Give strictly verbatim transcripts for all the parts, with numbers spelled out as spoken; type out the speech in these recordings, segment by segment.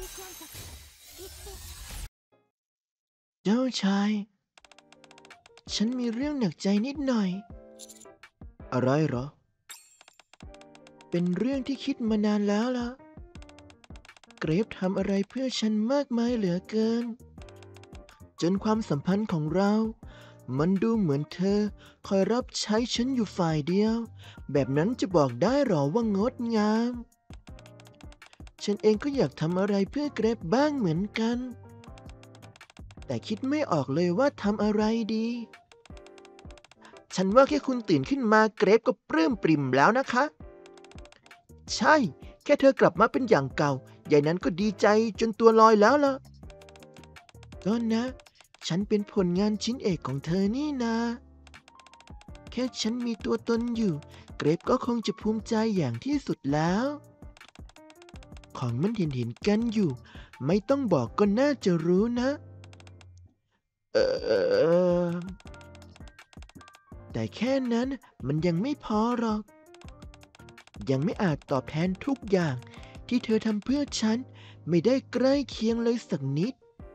เจ้าชายฉันมีเรื่องหนักใจนิดหน่อยอะไรเหรอเป็นเรื่องที่คิดมานานแล้วล่ะเกรฟทำอะไรเพื่อฉันมากมายเหลือเกินจนความสัมพันธ์ของเรามันดูเหมือนเธอคอยรับใช้ฉันอยู่ฝ่ายเดียวแบบนั้นจะบอกได้หรอว่างดงามฉันเองก็อยากทำอะไรเพื่อเกรฟบ้างเหมือนกันแต่คิดไม่ออกเลยว่าทำอะไรดีฉันว่าแค่คุณตื่นขึ้นมาเกรฟก็ปลื้มปริ่มแล้วนะคะใช่แค่เธอกลับมาเป็นอย่างเก่ายายนั้นก็ดีใจจนตัวลอยแล้วล่ะก็นะฉันเป็นผลงานชิ้นเอกของเธอนี่นาแค่ฉันมีตัวตนอยู่เกรฟก็คงจะภูมิใจอย่างที่สุดแล้วของมันเห็นเห็นกันอยู่ไม่ต้องบอกก็น่าจะรู้นะเออแต่แค่นั้นมันยังไม่พอหรอกยังไม่อาจตอบแทนทุกอย่างที่เธอทำเพื่อฉันไม่ได้ใกล้เคียงเลยสักนิด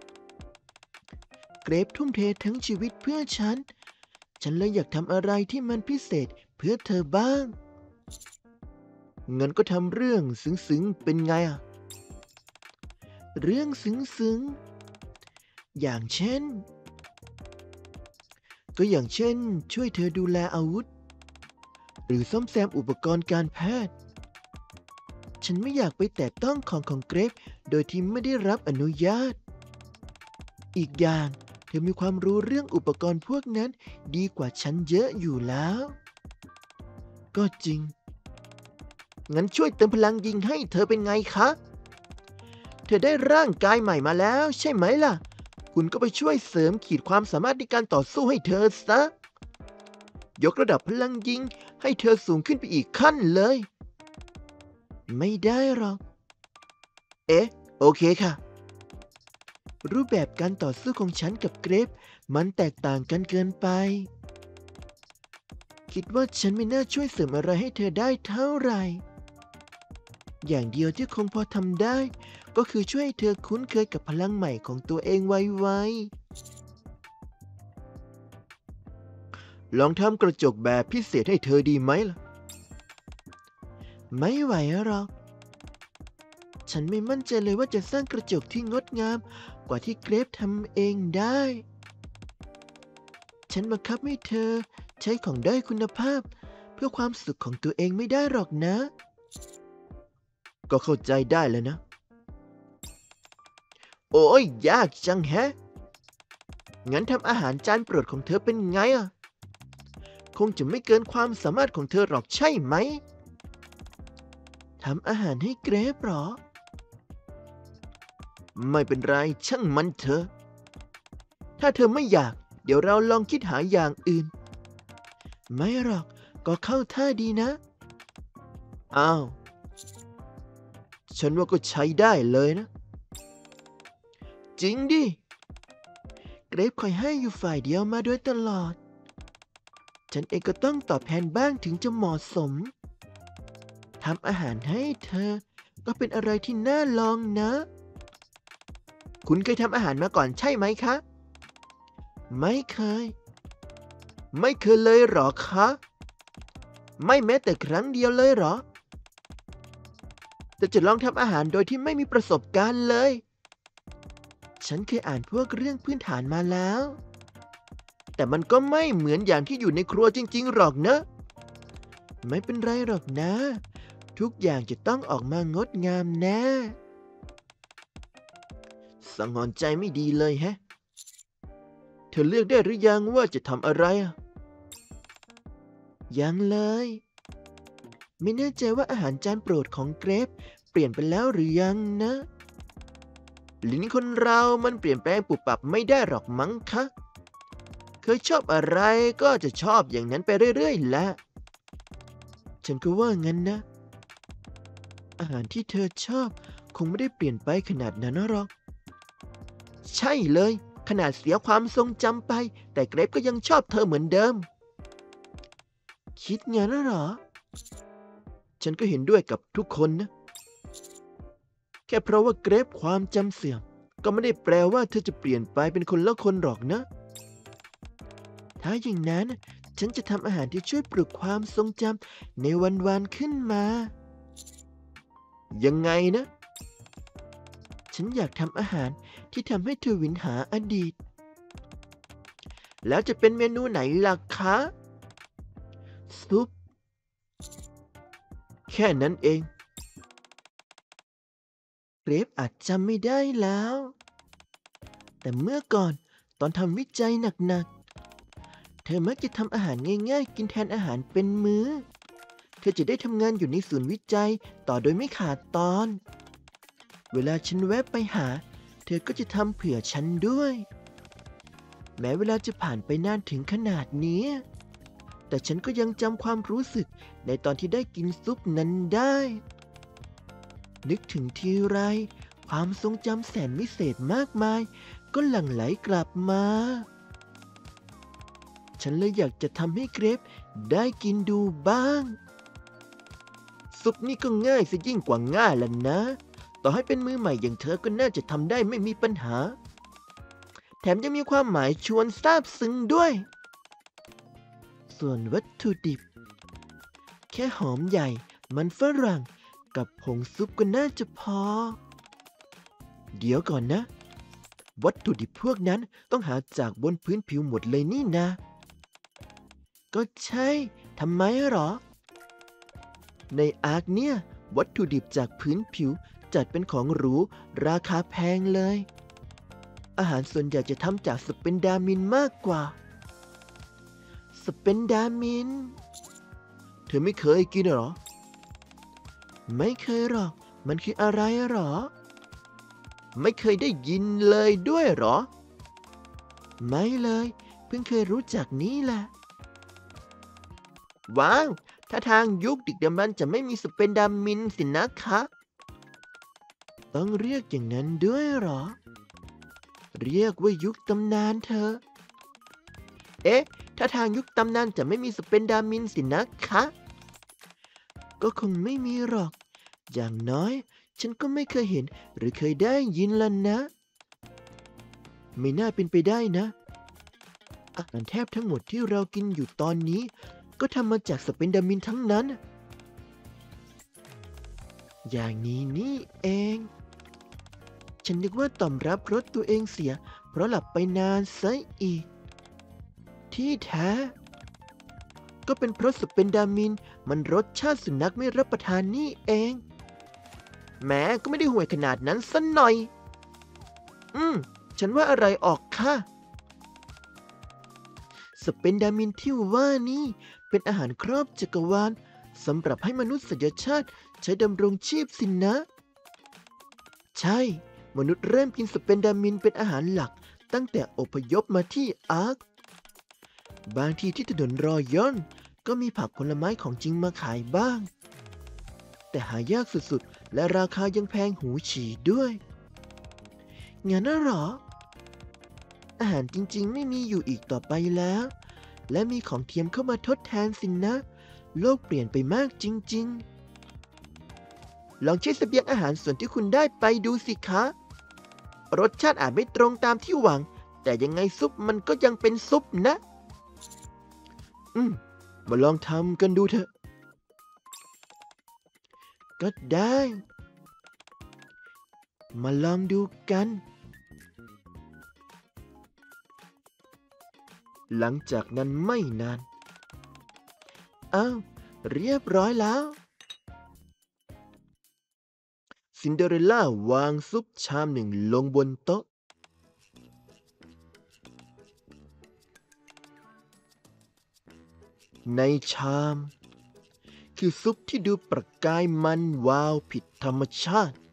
เกรฟทุ่มเททั้งชีวิตเพื่อฉันฉันเลยอยากทำอะไรที่มันพิเศษเพื่อเธอบ้างงั้นก็ทำเรื่องซึ้งๆเป็นไงอะเรื่องซึ้งๆอย่างเช่นก็อย่างเช่นช่วยเธอดูแลอาวุธหรือซ่อมแซมอุปกรณ์การแพทย์ฉันไม่อยากไปแตะต้องของของเกรฟโดยที่ไม่ได้รับอนุญาตอีกอย่างเธอมีความรู้เรื่องอุปกรณ์พวกนั้นดีกว่าฉันเยอะอยู่แล้วก็จริงงั้นช่วยเติมพลังยิงให้เธอเป็นไงคะเธอได้ร่างกายใหม่มาแล้วใช่ไหมล่ะคุณก็ไปช่วยเสริมขีดความสามารถในการต่อสู้ให้เธอซะยกระดับพลังยิงให้เธอสูงขึ้นไปอีกขั้นเลยไม่ได้หรอกเอ๊ะโอเคค่ะรูปแบบการต่อสู้ของฉันกับเกรฟมันแตกต่างกันเกินไปคิดว่าฉันไม่น่าช่วยเสริมอะไรให้เธอได้เท่าไหร่อย่างเดียวที่คงพอทำได้ก็คือช่วยให้เธอคุ้นเคยกับพลังใหม่ของตัวเองไวๆลองทำกระจกแบบพิเศษให้เธอดีไหมล่ะไม่ไหวหรอกฉันไม่มั่นใจเลยว่าจะสร้างกระจกที่งดงามกว่าที่เกรฟทำเองได้ฉันบังคับให้เธอใช้ของด้อยคุณภาพเพื่อความสุขของตัวเองไม่ได้หรอกนะก็เข้าใจได้แล้วนะโอ้ยยากจังแฮะงั้นทำอาหารจานโปรดของเธอเป็นไงอ่ะคงจะไม่เกินความสามารถของเธอหรอกใช่ไหมทำอาหารให้เกรฟหรอไม่เป็นไรช่างมันเถอะถ้าเธอไม่อยากเดี๋ยวเราลองคิดหาอย่างอื่นไม่หรอกก็เข้าท่าดีนะอ้าวฉันว่าก็ใช้ได้เลยนะจริงดิเกรฟคอยให้อยู่ฝ่ายเดียวมาโดยตลอดฉันเองก็ต้องตอบแทนบ้างถึงจะเหมาะสมทำอาหารให้เธอก็เป็นอะไรที่น่าลองนะคุณเคยทำอาหารมาก่อนใช่ไหมคะไม่เคยไม่เคยเลยหรอคะไม่แม้แต่ครั้งเดียวเลยหรอแต่จะลองทำอาหารโดยที่ไม่มีประสบการณ์เลยฉันเคยอ่านพวกเรื่องพื้นฐานมาแล้วแต่มันก็ไม่เหมือนอย่างที่อยู่ในครัวจริงๆหรอกนะไม่เป็นไรหรอกนะทุกอย่างจะต้องออกมางดงามแน่สังหรณ์ใจไม่ดีเลยแฮะเธอเลือกได้หรือยังว่าจะทำอะไรอ่ะยังเลยไม่แน่ใจว่าอาหารจานโปรดของเกรฟเปลี่ยนไปแล้วหรือยังนะลิ้นคนเรามันเปลี่ยนแปลงปุบปับไม่ได้หรอกมั้งคะเคยชอบอะไรก็จะชอบอย่างนั้นไปเรื่อยๆแหละฉันก็ว่างั้นนะอาหารที่เธอชอบคงไม่ได้เปลี่ยนไปขนาดนั้นหรอกใช่เลยขนาดเสียความทรงจำไปแต่เกรฟก็ยังชอบเธอเหมือนเดิมคิดงั้นเหรอฉันก็เห็นด้วยกับทุกคนนะแค่ค่เพราะว่าเกรฟความจำเสื่อมก็ไม่ได้แปลว่าเธอจะเปลี่ยนไปเป็นคนละคนหรอกนะถ้าอย่างนั้นฉันจะทำอาหารที่ช่วยปลุกความทรงจำในวันๆขึ้นมายังไงนะฉันอยากทำอาหารที่ทำให้เธอหวินหาอดีตแล้วจะเป็นเมนูไหนล่ะคะซุปแค่นั้นเองเกรฟอาจจำไม่ได้แล้วแต่เมื่อก่อนตอนทำวิจัยหนักๆเธอมักจะทำอาหารง่ายๆกินแทนอาหารเป็นมื้อเธอจะได้ทำงานอยู่ในศูนย์วิจัยต่อโดยไม่ขาดตอนเวลาฉันแวะไปหาเธอก็จะทำเผื่อฉันด้วยแม้เวลาจะผ่านไปนานถึงขนาดนี้แต่ฉันก็ยังจำความรู้สึกในตอนที่ได้กินซุปนั้นได้นึกถึงทีไรความทรงจำแสนวิเศษมากมายก็หลั่งไหลกลับมาฉันเลยอยากจะทำให้เกรฟได้กินดูบ้างซุปนี่ก็ง่ายซะยิ่งกว่าง่ายแล้วนะต่อให้เป็นมือใหม่อย่างเธอก็น่าจะทำได้ไม่มีปัญหาแถมยังมีความหมายชวนซาบซึ้งด้วยส่วนวัตถุดิบแค่หอมใหญ่มันฝรั่งกับผงซุปก็น่าจะพอเดี๋ยวก่อนนะวัตถุดิบพวกนั้นต้องหาจากบนพื้นผิวหมดเลยนี่นะก็ใช่ทำไมหรอในอาร์คเนี่ยวัตถุดิบจากพื้นผิวจัดเป็นของหรูราคาแพงเลยอาหารส่วนใหญ่จะทำจากสเปนดามินมากกว่าสเปนดามินเธอไม่เคยกินหรอไม่เคยหรอกมันคืออะไรหรอไม่เคยได้ยินเลยด้วยหรอไม่เลยเพิ่งเคยรู้จักนี้แหละว้าวถ้าทางยุคดึกดำบรรพ์จะไม่มีสเปนดามินสินะคะต้องเรียกอย่างนั้นด้วยหรอเรียกว่ายุคตำนานเธอเอ๊ะถ้าทางยุคตำนานจะไม่มีสเปนดามินสินะคะก็คงไม่มีหรอกอย่างน้อยฉันก็ไม่เคยเห็นหรือเคยได้ยินละนะไม่น่าเป็นไปได้นะอาหารแทบทั้งหมดที่เรากินอยู่ตอนนี้ก็ทำมาจากสเปนดามินทั้งนั้นอย่างนี้นี่เองฉันนึกว่าต่อมรับรสตัวเองเสียเพราะหลับไปนานซะอีกที่แท้ก็เป็นเพราะสเปนดามินมันรสชาติสุนัขไม่รับประทานนี่เองแม้ก็ไม่ได้ห่วยขนาดนั้นสักหน่อยอืมฉันว่าอะไรออกค่ะสเปนดามินที่ว่านี่เป็นอาหารครอบจักรวาลสำหรับให้มนุษยชาติใช้ดำรงชีพสินนะใช่มนุษย์เริ่มกินสเปนดามินเป็นอาหารหลักตั้งแต่อพยพมาที่อาร์คบางทีที่ถนนรอยอนก็มีผักผลไม้ของจริงมาขายบ้างแต่หายากสุดๆและราคายังแพงหูฉี่ด้วยงั้นน่ะหรออาหารจริงๆไม่มีอยู่อีกต่อไปแล้วและมีของเทียมเข้ามาทดแทนสินนะโลกเปลี่ยนไปมากจริงๆลองใช้เสบียงอาหารส่วนที่คุณได้ไปดูสิคะรสชาติอาจไม่ตรงตามที่หวังแต่ยังไงซุปมันก็ยังเป็นซุปนะอืมมาลองทำกันดูเถอะก็ได้มาลองดูกันหลังจากนั้นไม่นานอ้าวเรียบร้อยแล้วซินเดอเรลล่าวางซุปชามหนึ่งลงบนโต๊ะในชามคือซุปที่ดูประกายมันวาวผิดธรรมชาติ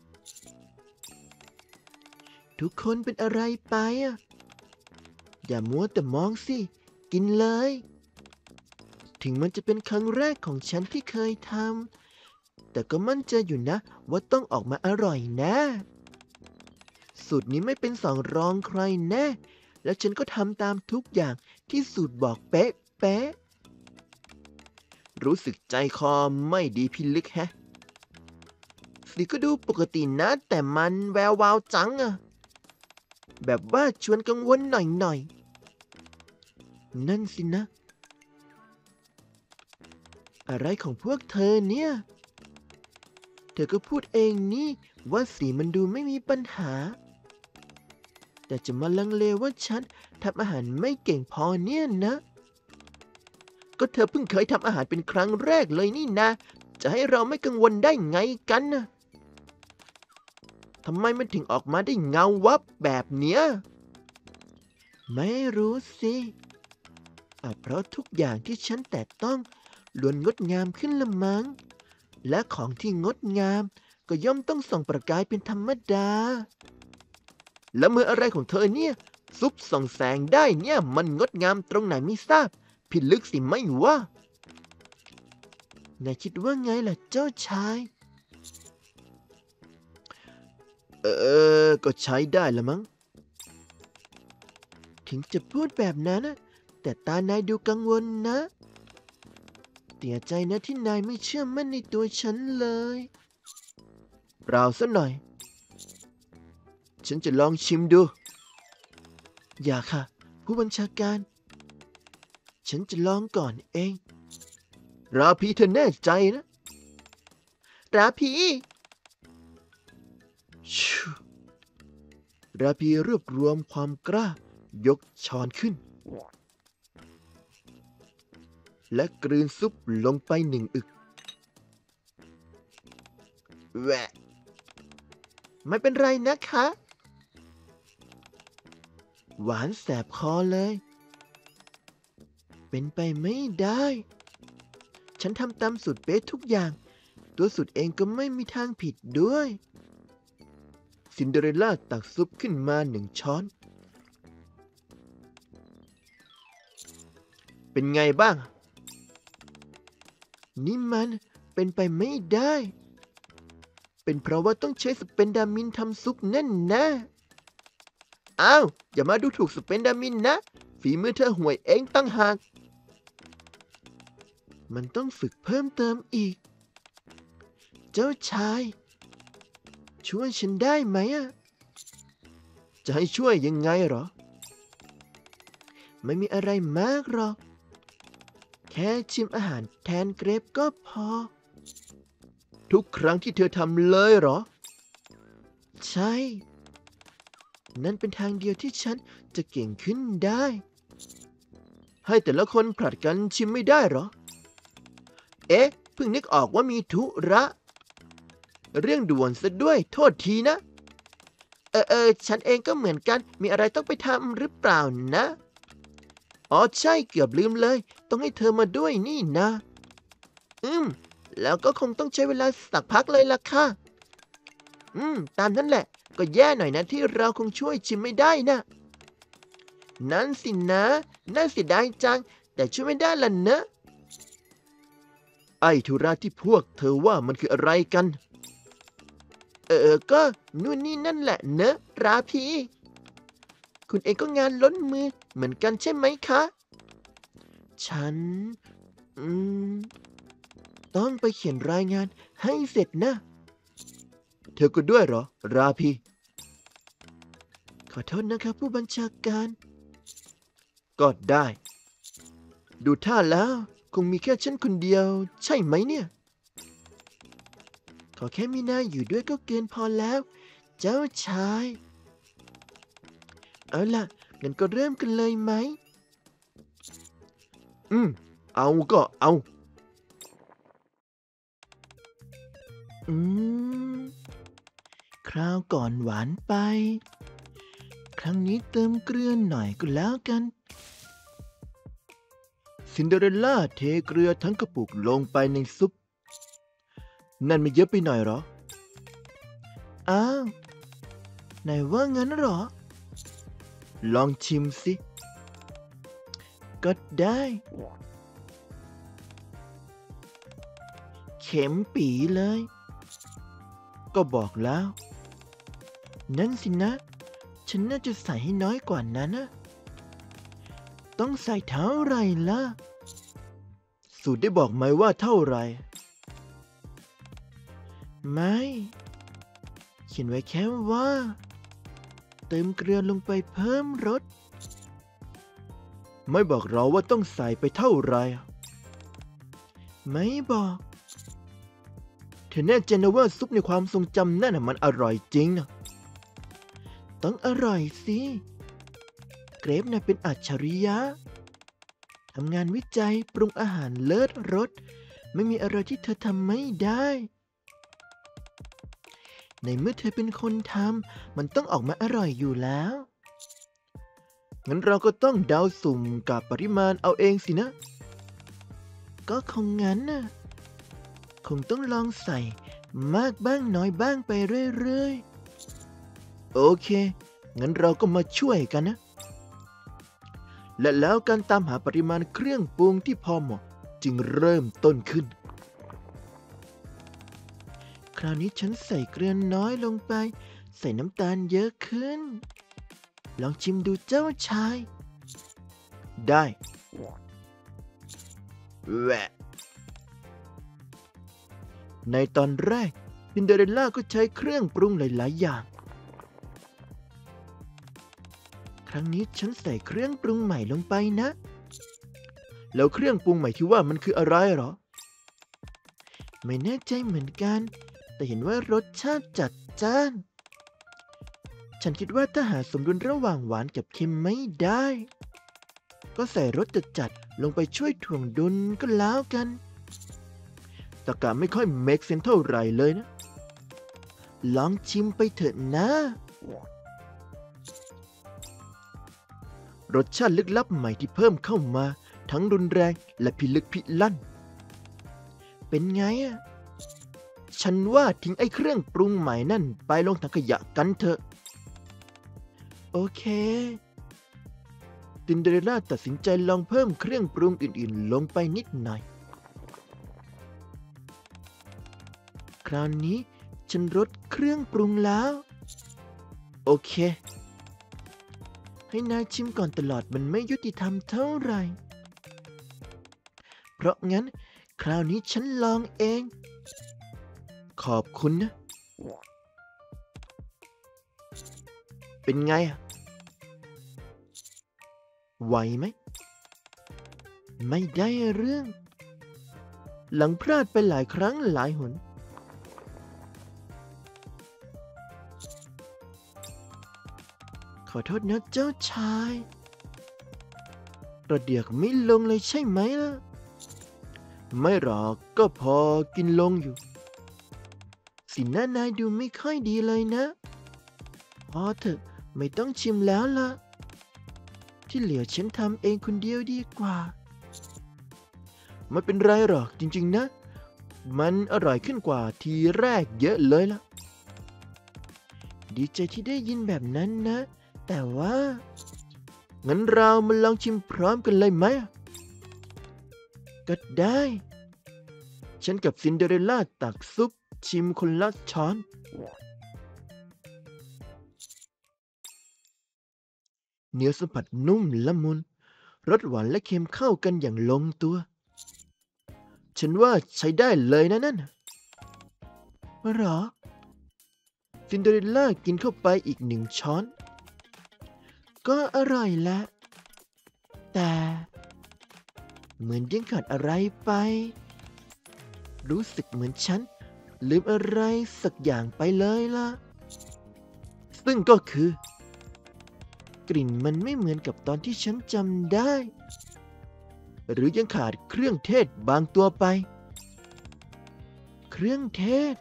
ทุกคนเป็นอะไรไปอ่ะอย่ามัวแต่มองสิกินเลยถึงมันจะเป็นครั้งแรกของฉันที่เคยทำแต่ก็มั่นใจอยู่นะว่าต้องออกมาอร่อยแน่สูตรนี้ไม่เป็นสองรองใครแน่และฉันก็ทำตามทุกอย่างที่สูตรบอกเป๊ะเป๊ะรู้สึกใจคอไม่ดีพิลึกแฮะ ซิรือก็ดูปกตินะแต่มันแวววาวจังอะแบบว่าชวนกังวลหน่อยๆนั่นสินะอะไรของพวกเธอเนี่ยเธอก็พูดเองนี่ว่าสีมันดูไม่มีปัญหาแต่จะมาลังเลว่าฉันทำอาหารไม่เก่งพอเนี่ยนะก็เธอเพิ่งเคยทำอาหารเป็นครั้งแรกเลยนี่นะจะให้เราไม่กังวลได้ไงกันนะทำไมมันถึงออกมาได้เงาวับแบบเนี้ยไม่รู้สิอาจเพราะทุกอย่างที่ฉันแต่ต้องล้วนงดงามขึ้นละมั้งและของที่งดงามก็ย่อมต้องส่องประกายเป็นธรรมดาแล้วมืออะไรของเธอเนี่ยซุปส่องแสงได้เนี่ยมันงดงามตรงไหนไม่ทราบผิดลึกสิไม่วะนายคิดว่าไงล่ะเจ้าชายเออก็ใช้ได้ละมั้งถึงจะพูดแบบนั้นนะแต่ตานายดูกังวลนะเสียใจนะที่นายไม่เชื่อมั่นในตัวฉันเลยเปล่าซะหน่อยฉันจะลองชิมดูอย่าค่ะผู้บัญชาการฉันจะลองก่อนเองราพีเธอแน่ใจนะราพีชูราพีรวบรวมความกล้ายกช้อนขึ้นและกลืนซุปลงไปหนึ่งอึกแหวะไม่เป็นไรนะคะหวานแสบคอเลยเป็นไปไม่ได้ฉันทำตามสูตรเป๊ะทุกอย่างตัวสูตรเองก็ไม่มีทางผิดด้วยซินเดอเรลล่าตักซุปขึ้นมาหนึ่งช้อนเป็นไงบ้างนี่มันเป็นไปไม่ได้เป็นเพราะว่าต้องใช้สเปนดามินทำซุปนั่นนะอ้าวอย่ามาดูถูกสเปนดามินนะฝีมือเธอห่วยเองตั้งหากมันต้องฝึกเพิ่มเติมอีกเจ้าชายช่วยฉันได้ไหมอะจะให้ช่วยยังไงหรอไม่มีอะไรมากหรอกแค่ชิมอาหารแทนเกรปก็พอทุกครั้งที่เธอทำเลยหรอใช่นั่นเป็นทางเดียวที่ฉันจะเก่งขึ้นได้ให้แต่ละคนผลัดกันชิมไม่ได้หรอเอ๊ะเพิ่งนึกออกว่ามีธุระเรื่องด่วนซะด้วยโทษทีนะเออเออฉันเองก็เหมือนกันมีอะไรต้องไปทำหรือเปล่านะอ๋อใช่เกือบลืมเลยต้องให้เธอมาด้วยนี่นะอืมแล้วก็คงต้องใช้เวลาสักพักเลยล่ะค่ะอืมตามนั้นแหละก็แย่หน่อยนะที่เราคงช่วยชิมไม่ได้นะนั่นสินะน่าเสียดายจังแต่ช่วยไม่ได้ล่ะนะไอ้ธุระที่พวกเธอว่ามันคืออะไรกันเออก็นู่นนี่นั่นแหละเนอะราพีคุณเองก็งานล้นมือเหมือนกันใช่ไหมคะฉันอืมต้องไปเขียนรายงานให้เสร็จนะเธอก็ด้วยเหรอราพีขอโทษนะครับผู้บัญชาการก็ได้ดูท่าแล้วคงมีแค่ฉันคนเดียวใช่ไหมเนี่ยขอแค่มีนายอยู่ด้วยก็เกินพอแล้วเจ้าชายเอาล่ะงั้นก็เริ่มกันเลยไหมอืมเอาก็เอาอืมคราวก่อนหวานไปครั้งนี้เติมเกลือหน่อยก็แล้วกันซินเดอเรลล่าเทเกลือทั้งกระปุกลงไปในซุปนั่นไม่เยอะไปหน่อยหรออ้าวไหนว่างั้นหรอลองชิมสิก็ได้เข็มปีเลยก็บอกแล้วนั่นสินะฉันน่าจะใส่ให้น้อยกว่านั้นนะต้องใส่เท่าไหร่ล่ะสูตรได้บอกไหมว่าเท่าไหร่ไม่ขียนไว้แค่ว่าเติมเกลือลงไปเพิ่มรสไม่บอกเราว่าต้องใส่ไปเท่าไหร่ไม่บอกเธอแน่ใจนะว่าซุปในความทรงจำนั่นน่ะมันอร่อยจริงนะต้องอร่อยสิเกรฟน่ะเป็นอัจฉริยะทำงานวิจัยปรุงอาหารเลิศรสไม่มีอะไรที่เธอทำไม่ได้ในเมื่อเธอเป็นคนทำมันต้องออกมาอร่อยอยู่แล้วงั้นเราก็ต้องเดาสุ่มกับปริมาณเอาเองสินะก็คงงั้นน่ะคงต้องลองใส่มากบ้างน้อยบ้างไปเรื่อยๆโอเคงั้นเราก็มาช่วยกันนะและแล้วการตามหาปริมาณเครื่องปรุงที่พอเหมาะจึงเริ่มต้นขึ้นคราวนี้ฉันใส่เกลือน้อยลงไปใส่น้ำตาลเยอะขึ้นลองชิมดูเจ้าชายได้แหวะในตอนแรกซินเดอเรลล่าก็ใช้เครื่องปรุงหลายๆอย่างครั้งนี้ฉันใส่เครื่องปรุงใหม่ลงไปนะแล้วเครื่องปรุงใหม่ที่ว่ามันคืออะไรหรอไม่แน่ใจเหมือนกันแต่เห็นว่ารสชาติจัดจ้านฉันคิดว่าถ้าหาสมดุลระหว่างหวานกับเค็มไม่ได้ก็ใส่รสจัดๆลงไปช่วยถ่วงดุลก็แล้วกันตะกะไม่ค่อยเมคเซนส์เท่าไหร่เลยนะลองชิมไปเถอะนะรสชาติลึกลับใหม่ที่เพิ่มเข้ามาทั้งรุนแรงและพิลึกพิลั่นเป็นไงอะฉันว่าทิ้งไอ้เครื่องปรุงใหม่นั่นไปลงถังขยะกันเถอะโอเคซินเดอเรลล่าตัดสินใจลองเพิ่มเครื่องปรุงอื่นๆลงไปนิดหน่อยคราวนี้ฉันลดเครื่องปรุงแล้วโอเคให้นายชิมก่อนตลอดมันไม่ยุติธรรมเท่าไหร่เพราะงั้นคราวนี้ฉันลองเองขอบคุณนะเป็นไงอะไหวไหมไม่ได้เรื่องหลังพลาดไปหลายครั้งหลายหนขอโทษนะเจ้าชายระเดียกไม่ลงเลยใช่ไหมล่ะไม่หรอกก็พอกินลงอยู่สีหน้านายดูไม่ค่อยดีเลยนะพอเถอะไม่ต้องชิมแล้วล่ะที่เหลือฉันทำเองคนเดียวดีกว่าไม่เป็นไรหรอกจริงๆนะมันอร่อยขึ้นกว่าทีแรกเยอะเลยล่ะดีใจที่ได้ยินแบบนั้นนะแต่ว่างั้นเรามาลองชิมพร้อมกันเลยไหมก็ได้ฉันกับซินเดอเรลล่าตักซุปชิมคนละช้อนเนื้อสัมผัสนุ่มละมุนรสหวานและเค็มเข้ากันอย่างลงตัวฉันว่าใช้ได้เลยนะนั่นหรอซินเดอเรลล่ากินเข้าไปอีกหนึ่งช้อนก็อร่อยแล้วแต่เหมือนยังขาดอะไรไปรู้สึกเหมือนฉันลืมอะไรสักอย่างไปเลยล่ะซึ่งก็คือกลิ่นมันไม่เหมือนกับตอนที่ฉันจำได้หรือยังขาดเครื่องเทศบางตัวไปเครื่องเทศ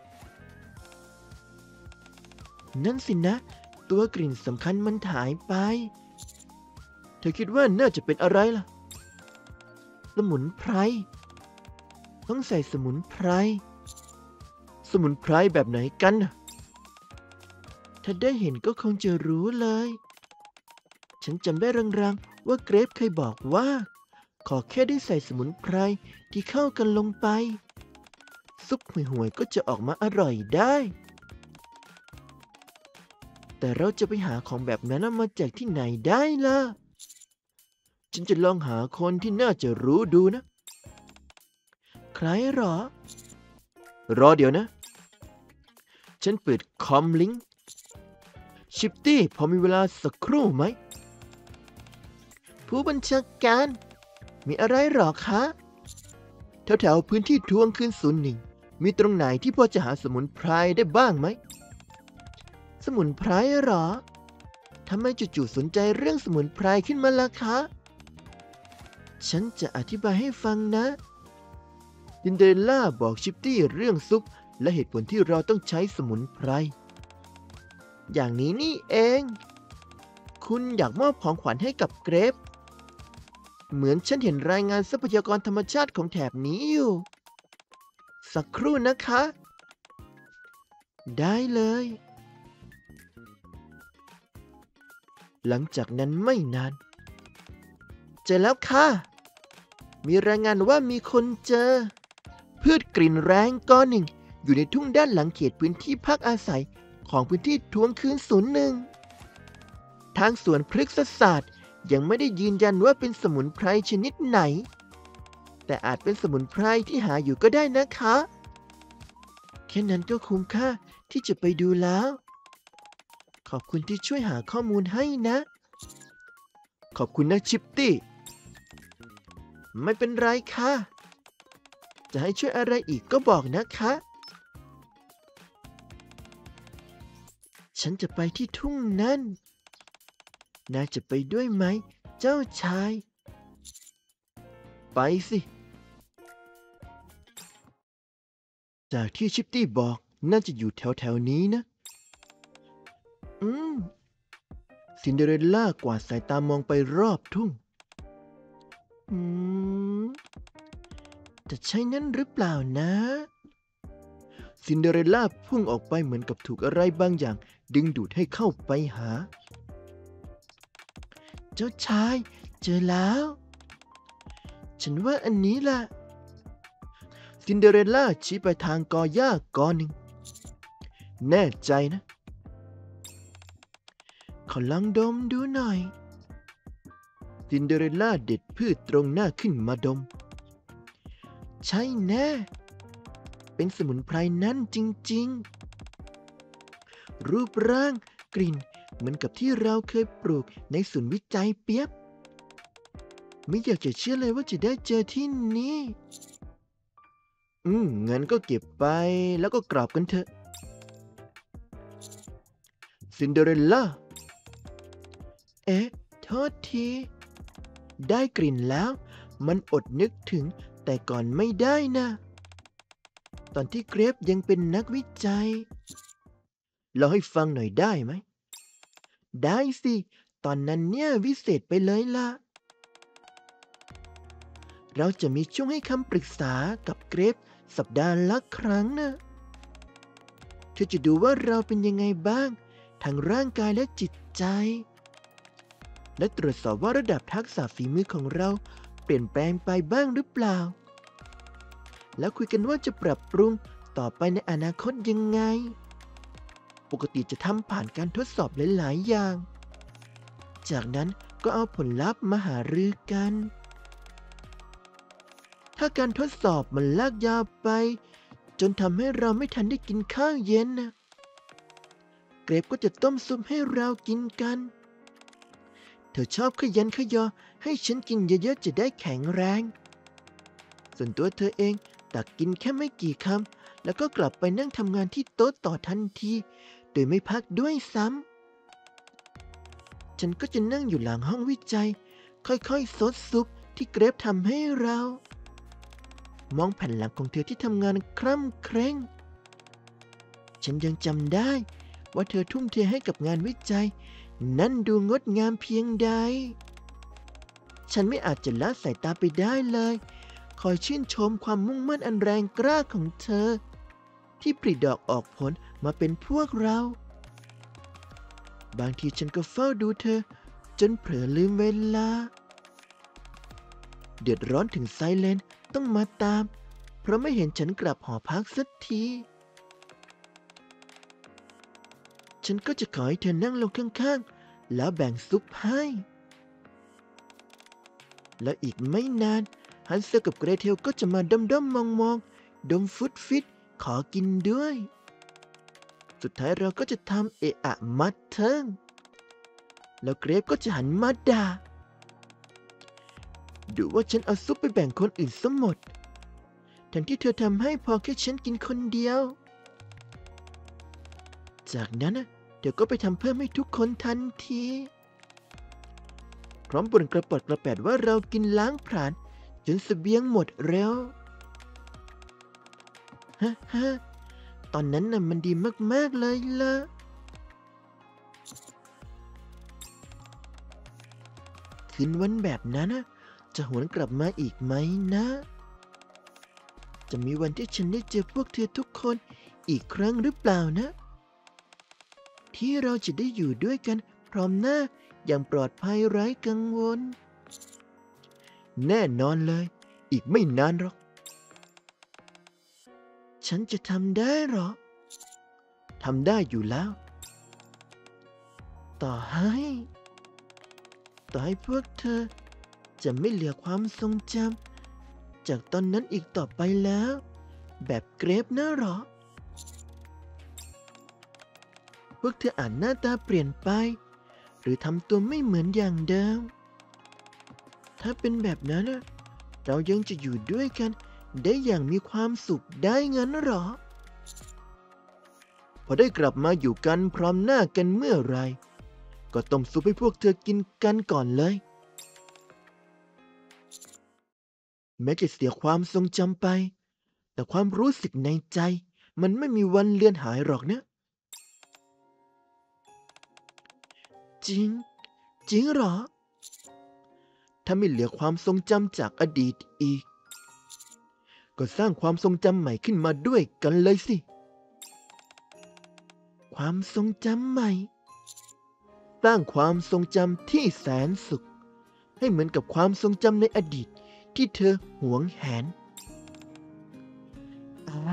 นั่นสินะตัวกลิ่นสำคัญมันหายไปเธอคิดว่าน่าจะเป็นอะไรล่ะสมุนไพรต้องใส่สมุนไพรสมุนไพรแบบไหนกันถ้าได้เห็นก็คงจะรู้เลยฉันจำได้รางๆว่าเกรฟเคยบอกว่าขอแค่ได้ใส่สมุนไพรที่เข้ากันลงไปซุปห่วยๆก็จะออกมาอร่อยได้แต่เราจะไปหาของแบบนั้นมาจากที่ไหนได้ล่ะฉันจะลองหาคนที่น่าจะรู้ดูนะใครหรอรอเดี๋ยวนะฉันเปิดคอมลิงก์ชิปตี้พอมีเวลาสักครู่ไหมผู้บัญชาการมีอะไรหรอคะแถวๆพื้นที่ทวงคืนศูนย์หนึ่งมีตรงไหนที่พอจะหาสมุนไพรได้บ้างไหมสมุนไพรหรอทำไมจู่ๆสนใจเรื่องสมุนไพรขึ้นมาล่ะคะฉันจะอธิบายให้ฟังนะซินเดอเรลล่าบอกชิปตี้เรื่องซุปและเหตุผลที่เราต้องใช้สมุนไพรอย่างนี้นี่เองคุณอยากมอบของขวัญให้กับเกรฟเหมือนฉันเห็นรายงานทรัพยากรธรรมชาติของแถบนี้อยู่สักครู่นะคะ ได้เลย หลังจากนั้นไม่นานเจอแล้วค่ะ มีรายงานว่ามีคนเจอ พืชกลิ่นแรงก้อนหนึ่งอยู่ในทุ่งด้านหลังเขตพื้นที่พักอาศัยของพื้นที่ทวงคืนศูนย์หนึ่งทางสวนพฤกษศาสตร์ยังไม่ได้ยืนยันว่าเป็นสมุนไพรชนิดไหนแต่อาจเป็นสมุนไพรที่หาอยู่ก็ได้นะคะแค่นั้นก็คุ้มค่าที่จะไปดูแล้วขอบคุณที่ช่วยหาข้อมูลให้นะขอบคุณนะชิปตี้ไม่เป็นไรค่ะจะให้ช่วยอะไรอีกก็บอกนะคะฉันจะไปที่ทุ่งนั้นนายจะไปด้วยไหมเจ้าชายไปสิจากที่ชิปตี้บอกน่าจะอยู่แถวๆนี้นะอืมซินเดอเรลล่ากวาดสายตามองไปรอบทุ่งอืมจะใช่นั่นหรือเปล่านะซินเดอเรลล่าพุ่งออกไปเหมือนกับถูกอะไรบางอย่างดึงดูดให้เข้าไปหาเจ้าชายเจอแล้วฉันว่าอันนี้แหละซินเดอเรลล่าชี้ไปทางกอหญ้ากอหนึ่งแน่ใจนะขอลองดมดูหน่อยซินเดอเรลล่าเด็ดพืชตรงหน้าขึ้นมาดมใช่แน่เป็นสมุนไพรนั้นจริงๆรูปร่างกลิ่นเหมือนกับที่เราเคยปลูกในศูนย์วิจัยเปียบไม่อยากจะเชื่อเลยว่าจะได้เจอที่นี่อืมงั้นก็เก็บไปแล้วก็กลับกันเถอะซินเดอเรลล่าเอ๊ะโทษทีได้กลิ่นแล้วมันอดนึกถึงแต่ก่อนไม่ได้นะตอนที่เกรฟยังเป็นนักวิจัยเล่าให้ฟังหน่อยได้ไหมได้สิตอนนั้นเนี่ยวิเศษไปเลยล่ะเราจะมีช่วงให้คำปรึกษากับเกรฟสัปดาห์ละครั้งนะเธอจะดูว่าเราเป็นยังไงบ้างทั้งร่างกายและจิตใจและตรวจสอบว่าระดับทักษะฝีมือของเราเปลี่ยนแปลงไปบ้างหรือเปล่าแล้วคุยกันว่าจะปรับปรุงต่อไปในอนาคตยังไงปกติจะทำผ่านการทดสอบหลายๆอย่างจากนั้นก็เอาผลลัพธ์มาหารือกันถ้าการทดสอบมันลากยาวไปจนทำให้เราไม่ทันได้กินข้าวเย็นนะเกรฟก็จะต้มซุปให้เรากินกันเธอชอบขยันขยอให้ฉันกินเยอะๆจะได้แข็งแรงส่วนตัวเธอเองตักกินแค่ไม่กี่คำแล้วก็กลับไปนั่งทำงานที่โต๊ะต่อทันทีโดยไม่พักด้วยซ้ำฉันก็จะนั่งอยู่หลังห้องวิจัยค่อยๆซดซุปที่เกรฟทำให้เรามองแผ่นหลังของเธอที่ทำงานคร่ำเคร่งฉันยังจำได้ว่าเธอทุ่มเทให้กับงานวิจัยนั่นดูงดงามเพียงใดฉันไม่อาจจะละสายตาไปได้เลยคอยชื่นชมความมุ่งมั่นอันแรงกล้าของเธอที่ผลิดอกออกผลมาเป็นพวกเราบางทีฉันก็เฝ้าดูเธอจนเผลอลืมเวลาเดือดร้อนถึงไซเลนต้องมาตามเพราะไม่เห็นฉันกลับหอพักสักทีฉันก็จะขอให้เธอนั่งลงข้างๆแล้วแบ่งซุปให้แล้วอีกไม่นานฮันเซลกับเกรเทลก็จะมาด้อมๆมองๆดมฟุตฟิตขอกินด้วยสุดท้ายเราก็จะทำเอะอะมัดเทิงแล้วเกรฟก็จะหันมาด่าดูว่าฉันเอาซุปไปแบ่งคนอื่นซะหมดทั้งที่เธอทำให้พอแค่ฉันกินคนเดียวจากนั้นนะเดี๋ยวก็ไปทำเพิ่มให้ทุกคนทันทีพร้อมบ่นกระปดกระแปดว่าเรากินล้างผลาญจนเสบียงหมดแล้วฮะฮะตอนนั้นน่ะมันดีมากๆเลยล่ะคืนวันแบบนั้นนะจะหวนกลับมาอีกไหมนะจะมีวันที่ฉันได้เจอพวกเธอทุกคนอีกครั้งหรือเปล่านะที่เราจะได้อยู่ด้วยกันพร้อมหน้าอย่างปลอดภัยไร้กังวลแน่นอนเลยอีกไม่นานหรอกฉันจะทำได้หรอทำได้อยู่แล้วต่อให้ต่อให้พวกเธอจะไม่เหลือความทรงจำจากตอนนั้นอีกต่อไปแล้วแบบเกรฟนะหรอพวกเธออาจหน้าตาเปลี่ยนไปหรือทำตัวไม่เหมือนอย่างเดิมถ้าเป็นแบบนั้นเรายังจะอยู่ด้วยกันได้อย่างมีความสุขได้งั้นหรอพอได้กลับมาอยู่กันพร้อมหน้ากันเมื่อไรก็ต้มซุปให้พวกเธอกินกันก่อนเลยแม้จะเสียความทรงจำไปแต่ความรู้สึกในใจมันไม่มีวันเลือนหายหรอกนะจริงจริงหรอถ้าไม่เหลือความทรงจำจากอดีตอีกก็สร้างความทรงจำใหม่ขึ้นมาด้วยกันเลยสิความทรงจำใหม่สร้างความทรงจำที่แสนสุขให้เหมือนกับความทรงจำในอดีตที่เธอหวงแหนอ่า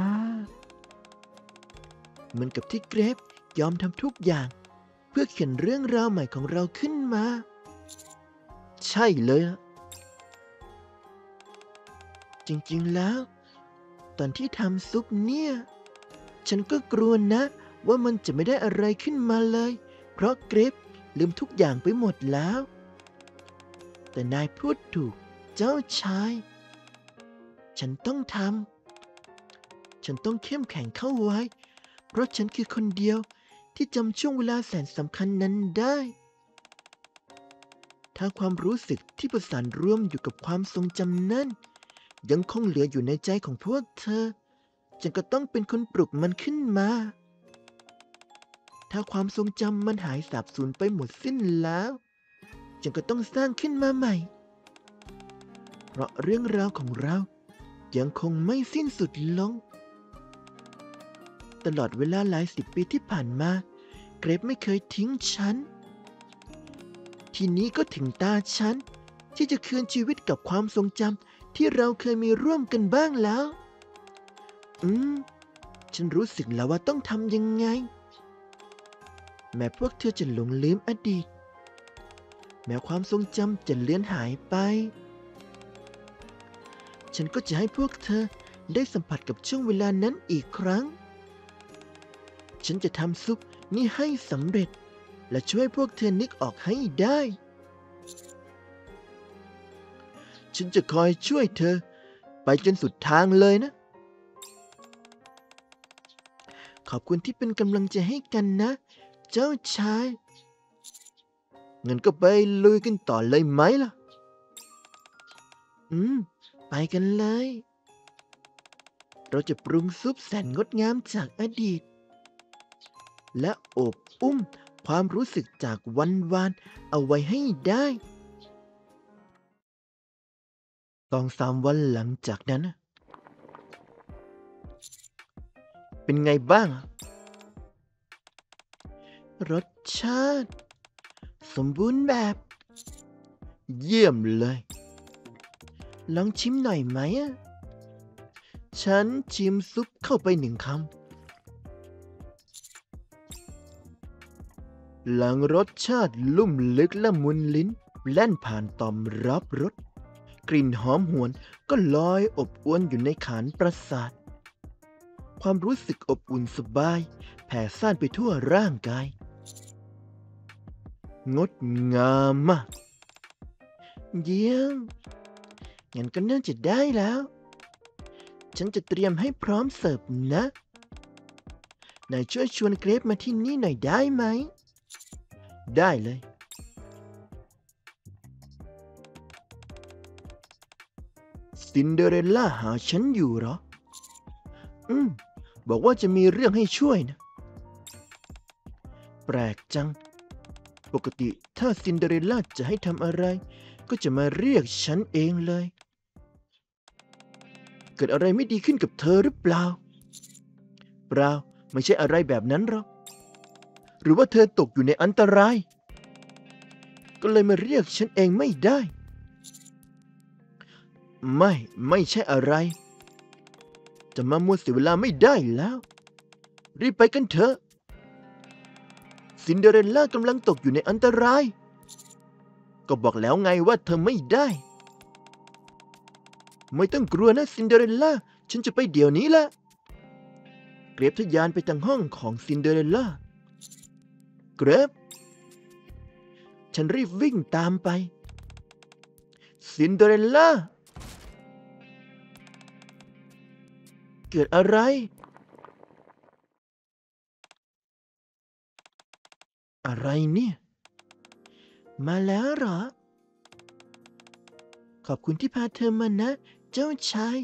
เหมือนกับที่เกรฟยอมทำทุกอย่างเพื่อเขียนเรื่องราวใหม่ของเราขึ้นมาใช่เลยล่ะจริงๆแล้วตอนที่ทำซุปเนี่ยฉันก็กลัวนะว่ามันจะไม่ได้อะไรขึ้นมาเลยเพราะเกรฟลืมทุกอย่างไปหมดแล้วแต่นายพูดถูกเจ้าชายฉันต้องทำฉันต้องเข้มแข็งเข้าไว้เพราะฉันคือคนเดียวที่จำช่วงเวลาแสนสำคัญนั้นได้ถ้าความรู้สึกที่ประสานร่วมอยู่กับความทรงจำนั้นยังคงเหลืออยู่ในใจของพวกเธอฉันก็ต้องเป็นคนปลุกมันขึ้นมาถ้าความทรงจำมันหายสาบสูญไปหมดสิ้นแล้วฉันก็ต้องสร้างขึ้นมาใหม่เพราะเรื่องราวของเรายังคงไม่สิ้นสุดลงตลอดเวลาหลายสิบปีที่ผ่านมาเกรฟไม่เคยทิ้งฉันทีนี้ก็ถึงตาฉันที่จะคืนชีวิตกับความทรงจำที่เราเคยมีร่วมกันบ้างแล้วอืมฉันรู้สึกแล้วว่าต้องทำยังไงแม้พวกเธอจะหลงลืมอดีตแม้ความทรงจำจะเลือนหายไปฉันก็จะให้พวกเธอได้สัมผัสกับช่วงเวลานั้นอีกครั้งฉันจะทำซุปนี้ให้สำเร็จและช่วยพวกเธอนึกออกให้ได้ฉันจะคอยช่วยเธอไปจนสุดทางเลยนะขอบคุณที่เป็นกำลังใจให้กันนะเจ้าชายงั้นก็ไปลุยกันต่อเลยไหมล่ะอืมไปกันเลยเราจะปรุงซุปแสนงดงามจากอดีตและโอบอุ้มความรู้สึกจากวันวานเอาไว้ให้ได้สองสามวันหลังจากนั้นเป็นไงบ้างรสชาติสมบูรณ์แบบเยี่ยมเลยลองชิมหน่อยไหมฉันชิมซุปเข้าไปหนึ่งคำหลังรสชาติลุ่มลึกและมุนลิ้นแล่นผ่านต่อมรับรสกลิ่นหอมหวนก็ลอยอบอวลอยู่ในขานประสาทความรู้สึกอบอุ่นสบายแผ่ซ่านไปทั่วร่างกายงดงามมากเยี่ยมงั้นก็น่าจะได้แล้วฉันจะเตรียมให้พร้อมเสิร์ฟนะนายช่วยชวนเกรฟมาที่นี่หน่อยได้ไหมได้เลยซินเดอเรลล่าหาฉันอยู่เหรออืมบอกว่าจะมีเรื่องให้ช่วยนะแปลกจังปกติถ้าซินเดอเรลล่าจะให้ทำอะไรก็จะมาเรียกฉันเองเลยเกิดอะไรไม่ดีขึ้นกับเธอหรือเปล่าเปล่าไม่ใช่อะไรแบบนั้นหรอกหรือว่าเธอตกอยู่ในอันตรายก็เลยมาเรียกฉันเองไม่ได้ไม่ไม่ใช่อะไรจะมามัวเสียเวลาไม่ได้แล้วรีบไปกันเถอะซินเดอเรลล่ากำลังตกอยู่ในอันตรายก็บอกแล้วไงว่าเธอไม่ได้ไม่ต้องกลัวนะซินเดอเรลล่าฉันจะไปเดี๋ยวนี้ละเกรฟทะยานไปทางห้องของซินเดอเรลล่าเกรฟฉันรีบวิ่งตามไปซินเดอเรลล่าเกิดอะไรอะไรเนี่ยมาแล้วเหรอขอบคุณที่พาเธอมานะเจ้าชาย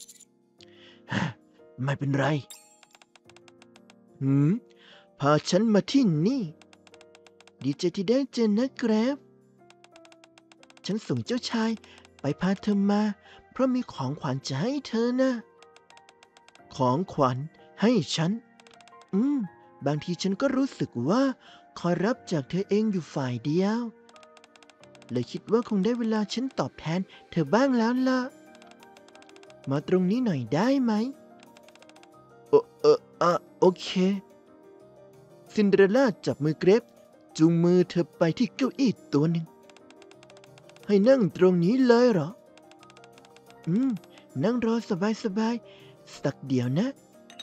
ไม่เป็นไรหืมพาฉันมาที่นี่ดีใจที่ได้เจอนะเกรฟฉันส่งเจ้าชายไปพาเธอมาเพราะมีของขวัญจะให้เธอนะของขวัญให้ฉันอืมบางทีฉันก็รู้สึกว่าคอยรับจากเธอเองอยู่ฝ่ายเดียวเลยคิดว่าคงได้เวลาฉันตอบแทนเธอบ้างแล้วล่ะมาตรงนี้หน่อยได้ไหมเออเอออะโอเคซินเดอเรลล่าจับมือเกรฟจูงมือเธอไปที่เก้าอี้ตัวหนึ่งให้นั่งตรงนี้เลยเหรออืมนั่งรอสบายๆสักเดี๋ยวนะ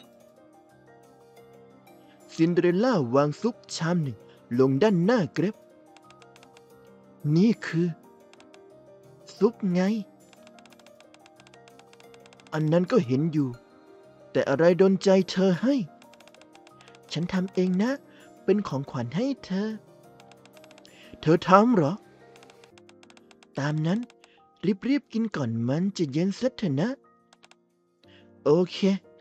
ซินเดอเรลล่าวางซุปชามหนึ่งลงด้านหน้าเกรฟนี่คือซุปไงอันนั้นก็เห็นอยู่แต่อะไรดลใจเธอให้ฉันทำเองนะเป็นของขวัญให้เธอเธอทำเหรอตามนั้นรีบๆกินก่อนมันจะเย็นซะเถอะนะโอเค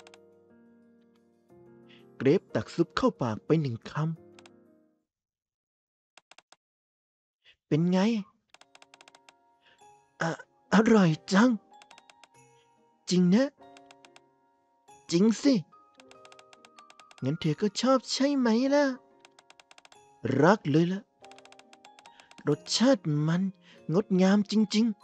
เกรฟตักซุปเข้าปากไปหนึ่งคำเป็นไงอะอร่อยจังจริงนะจริงสิงั้นเธอก็ชอบใช่ไหมล่ะรักเลยล่ะรสชาติมันงดงามจริง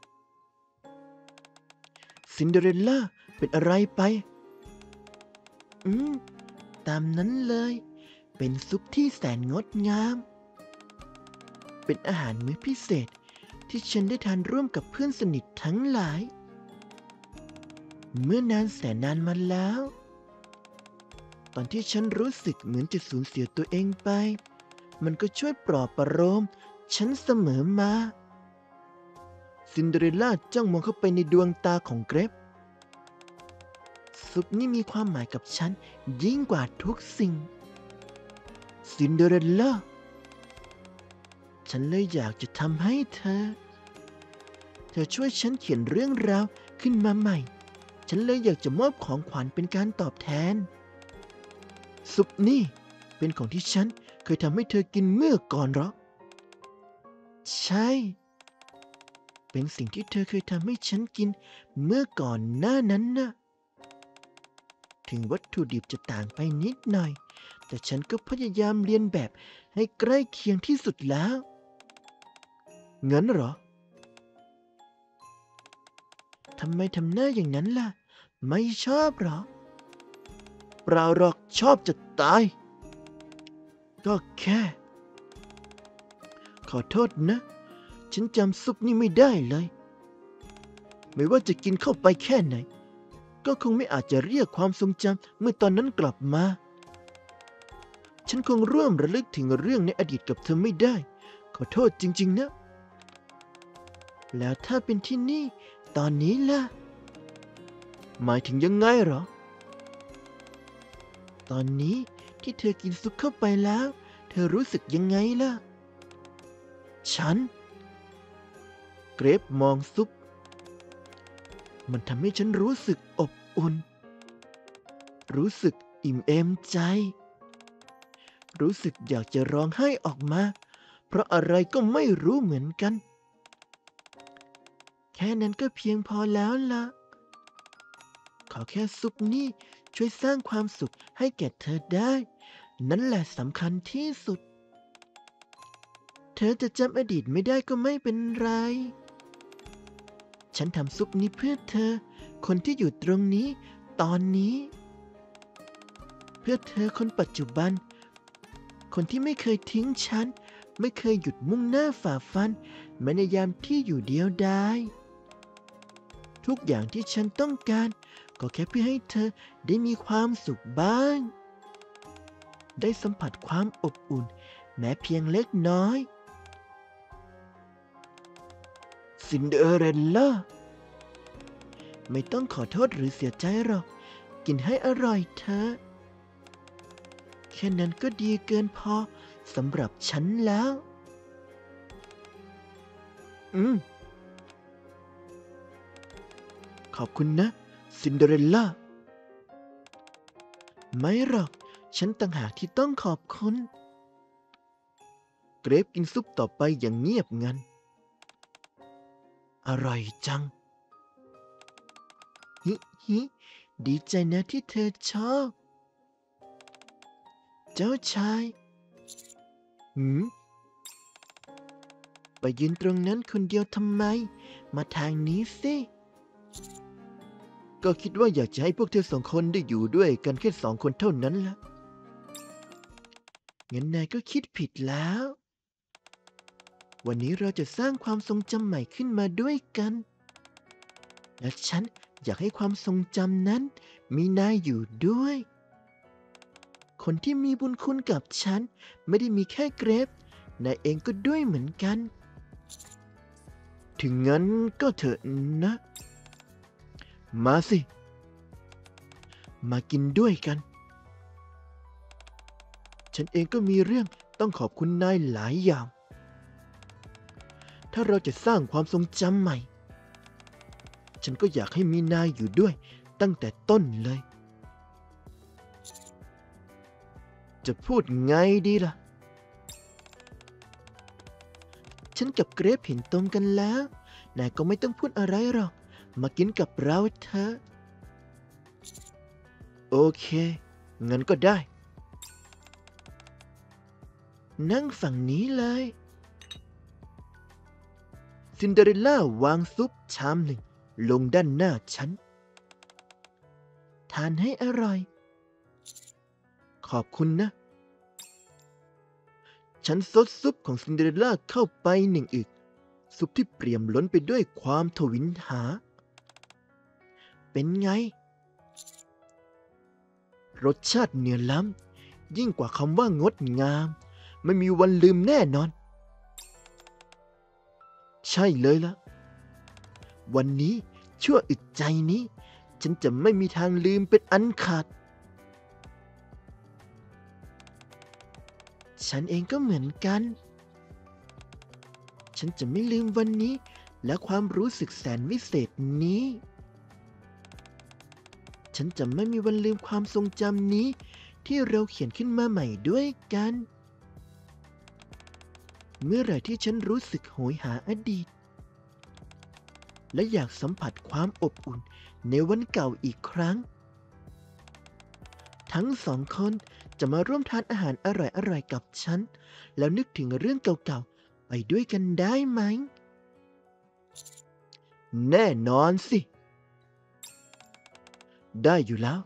ๆซินเดอเรลล่าเป็นอะไรไปอืมตามนั้นเลยเป็นซุปที่แสนงดงามเป็นอาหารมื้อพิเศษที่ฉันได้ทานร่วมกับเพื่อนสนิททั้งหลายเมื่อนานแสนนานมาแล้วตอนที่ฉันรู้สึกเหมือนจะสูญเสียตัวเองไปมันก็ช่วยปลอบประโลมฉันเสมอมาซินเดอเรลล่าจ้องมองเข้าไปในดวงตาของเกรฟซุปนี้มีความหมายกับฉันยิ่งกว่าทุกสิ่งซินเดอเรลล่าฉันเลยอยากจะทำให้เธอเธอช่วยฉันเขียนเรื่องราวขึ้นมาใหม่ฉันเลยอยากจะมอบของขวัญเป็นการตอบแทนซุปนี่เป็นของที่ฉันเคยทำให้เธอกินเมื่อก่อนเหรอใช่เป็นสิ่งที่เธอเคยทำให้ฉันกินเมื่อก่อนหน้านั้นนะถึงวัตถุดิบจะต่างไปนิดหน่อยแต่ฉันก็พยายามเรียนแบบให้ใกล้เคียงที่สุดแล้วงั้นเหรอทำไมทำหน้าอย่างนั้นล่ะไม่ชอบเหรอเปล่าหรอกชอบจะตายก็แค่ขอโทษนะฉันจำซุปนี่ไม่ได้เลยไม่ว่าจะกินเข้าไปแค่ไหนก็คงไม่อาจจะเรียกความทรงจำเมื่อตอนนั้นกลับมาฉันคงร่วมระลึกถึงเรื่องในอดีตกับเธอไม่ได้ขอโทษจริงๆนะแล้วถ้าเป็นที่นี่ตอนนี้ล่ะหมายถึงยังไงเหรอตอนนี้ที่เธอกินซุปเข้าไปแล้วเธอรู้สึกยังไงล่ะฉันเกรฟมองซุปมันทำให้ฉันรู้สึกอบอุ่นรู้สึกอิ่มเอมใจรู้สึกอยากจะร้องไห้ออกมาเพราะอะไรก็ไม่รู้เหมือนกันแค่นั้นก็เพียงพอแล้วล่ะขอแค่ซุปนี่ช่วยสร้างความสุขให้แก่เธอได้นั่นแหละสำคัญที่สุดเธอจะจำอดีตไม่ได้ก็ไม่เป็นไรฉันทำซุปนี้เพื่อเธอคนที่อยู่ตรงนี้ตอนนี้เพื่อเธอคนปัจจุบันคนที่ไม่เคยทิ้งฉันไม่เคยหยุดมุ่งหน้าฝ่าฟันแม้ในยามที่อยู่เดียวดายทุกอย่างที่ฉันต้องการก็แค่เพื่อให้เธอได้มีความสุขบ้างได้สัมผัสความอบอุ่นแม้เพียงเล็กน้อยซินเดอเรลล่าไม่ต้องขอโทษหรือเสียใจหรอกกินให้อร่อยเธอแค่นั้นก็ดีเกินพอสำหรับฉันแล้วอืมขอบคุณนะซินเดอเรลล่าไม่หรอกฉันต่างหากที่ต้องขอบคุณเกรฟกินซุปต่อไปอย่างเงียบงันอร่อยจังฮิฮิดีใจนะที่เธอชอบเจ้าชายหืมไปยืนตรงนั้นคนเดียวทำไมมาทางนี้สิก็คิดว่าอยากจะให้พวกเธอสองคนได้อยู่ด้วยกันแค่สองคนเท่านั้นละงั้นนายก็คิดผิดแล้ววันนี้เราจะสร้างความทรงจำใหม่ขึ้นมาด้วยกันและฉันอยากให้ความทรงจำนั้นมีนายอยู่ด้วยคนที่มีบุญคุณกับฉันไม่ได้มีแค่เกรฟนายเองก็ด้วยเหมือนกันถึงงั้นก็เถอะนะมาสิมากินด้วยกันฉันเองก็มีเรื่องต้องขอบคุณนายหลายอย่างถ้าเราจะสร้างความทรงจำใหม่ฉันก็อยากให้มีนายอยู่ด้วยตั้งแต่ต้นเลยจะพูดไงดีล่ะฉันกับเกรฟเห็นตรงกันแล้วนายก็ไม่ต้องพูดอะไรหรอกมากินกับเราเถอะโอเคงั้นก็ได้นั่งฝั่งนี้เลยซินเดอเรลล่าวางซุปชามหนึ่งลงด้านหน้าฉันทานให้อร่อยขอบคุณนะฉันซดซุปของซินเดอเรลล่าเข้าไปหนึ่งอึกซุปที่เปี่ยมล้นไปด้วยความทวินหาเป็นไงรสชาติเหนือล้ำยิ่งกว่าคำว่างดงามไม่มีวันลืมแน่นอนใช่เลยละวันนี้ชั่วอึดใจนี้ฉันจะไม่มีทางลืมเป็นอันขาดฉันเองก็เหมือนกันฉันจะไม่ลืมวันนี้และความรู้สึกแสนวิเศษนี้ฉันจะไม่มีวันลืมความทรงจำนี้ที่เราเขียนขึ้นมาใหม่ด้วยกันเมื่อไหร่ที่ฉันรู้สึกโหยหาอดีตและอยากสัมผัสความอบอุ่นในวันเก่าอีกครั้งทั้งสองคนจะมาร่วมทานอาหารอร่อยๆกับฉันแล้วนึกถึงเรื่องเก่าๆไปด้วยกันได้ไหมแน่นอนสิได้อยู่แล้ว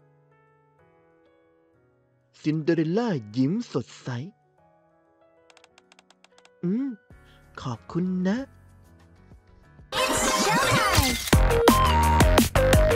ซินเดอเรลล่ายิ้มสดใสอืมขอบคุณนะ